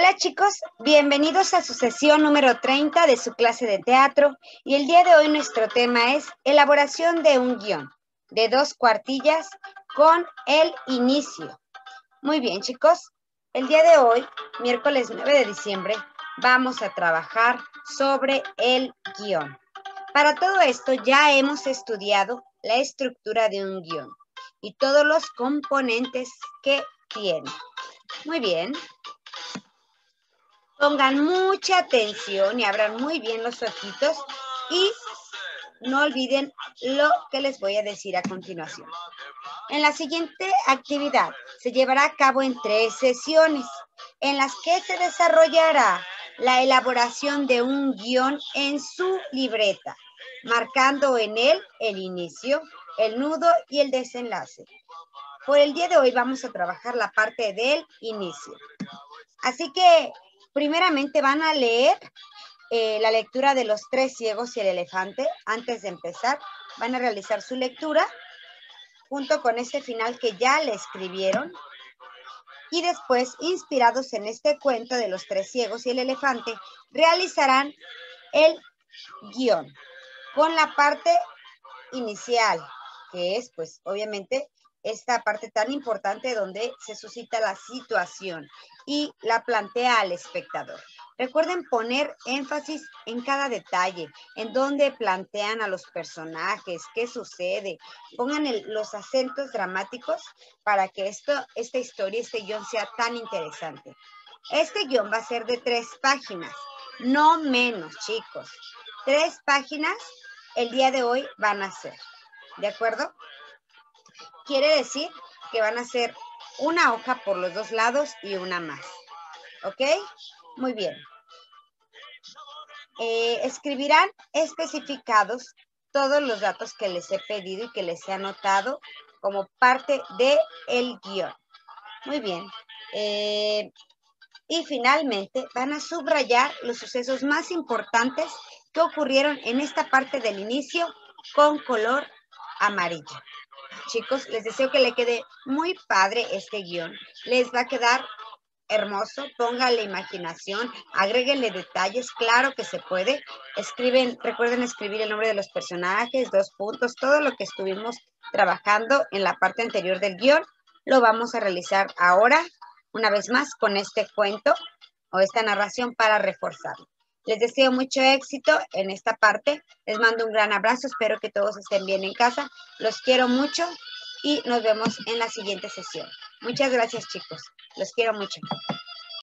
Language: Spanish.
Hola chicos, bienvenidos a su sesión número 30 de su clase de teatro y el día de hoy nuestro tema es elaboración de un guión de 2 cuartillas con el inicio. Muy bien chicos, el día de hoy, miércoles 9 de diciembre, vamos a trabajar sobre el guión. Para todo esto ya hemos estudiado la estructura de un guión y todos los componentes que tiene. Muy bien. Pongan mucha atención y abran muy bien los ojitos y no olviden lo que les voy a decir a continuación. En la siguiente actividad se llevará a cabo en 3 sesiones en las que se desarrollará la elaboración de un guión en su libreta, marcando en él el inicio, el nudo y el desenlace. Por el día de hoy vamos a trabajar la parte del inicio. Así que primeramente van a leer la lectura de Los 3 ciegos y el elefante. Antes de empezar, van a realizar su lectura junto con este final que ya le escribieron. Y después, inspirados en este cuento de Los 3 ciegos y el elefante, realizarán el guión con la parte inicial, que es, pues, obviamente, esta parte tan importante donde se suscita la situación y la plantea al espectador. Recuerden poner énfasis en cada detalle, en dónde plantean a los personajes, qué sucede. Pongan los acentos dramáticos para que esta historia, este guión sea tan interesante. Este guión va a ser de 3 páginas, no menos, chicos. 3 páginas el día de hoy van a ser. ¿De acuerdo? Quiere decir que van a ser una hoja por los 2 lados y una más. ¿Ok? Muy bien. Escribirán especificados todos los datos que les he pedido y que les he anotado como parte del guión. Muy bien. Y finalmente van a subrayar los sucesos más importantes que ocurrieron en esta parte del inicio con color amarillo. Chicos, les deseo que le quede muy padre este guión. Les va a quedar hermoso. Pónganle imaginación, agréguenle detalles, claro que se puede. Recuerden escribir el nombre de los personajes, 2 puntos, todo lo que estuvimos trabajando en la parte anterior del guión, lo vamos a realizar ahora, una vez más, con este cuento o esta narración para reforzarlo. Les deseo mucho éxito en esta parte. Les mando un gran abrazo. Espero que todos estén bien en casa. Los quiero mucho y nos vemos en la siguiente sesión. Muchas gracias, chicos. Los quiero mucho.